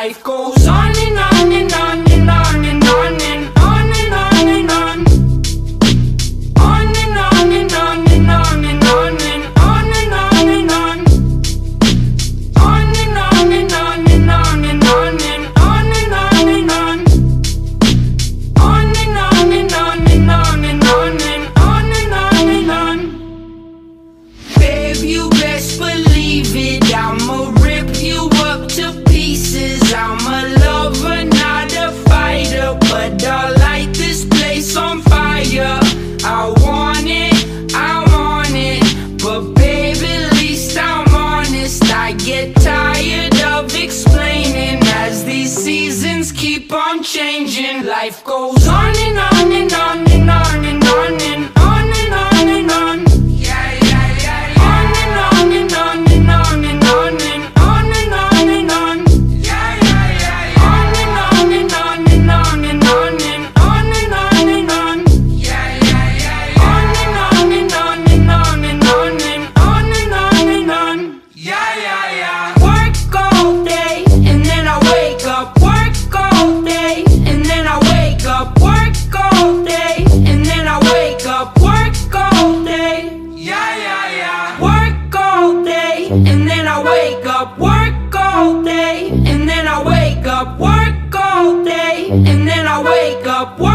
life goes on and on and on and on and on and on and on and on. On and on and on and on and on and on and on and on. On and on and on and on and on and on and on and on. On and on and on and on and on and on and on and on. Babe, you best believe it, I'ma rip you up to pieces. I'm a lover, not a fighter, but I'll light this place on fire. I want it, but baby, at least I'm honest. I get tired of explaining as these seasons keep on changing. Life goes on and on and on and on and on and on and on and on. Yeah, yeah, yeah, yeah. On and on and on and on and on and on and on and on. Yeah, yeah, yeah, yeah. On and on and on and on and on and on and on and on. Yeah, yeah, yeah, yeah. On and on and on and on and on and on and on and on. Yeah, yeah, yeah. Work all day and then I wake up. Work all day and then I wake up. Work all day and then I wake up. Work all day. Yeah, yeah, yeah. Work all day and then I wake up. Work all day and then I wake up. Work all day and then I wake up.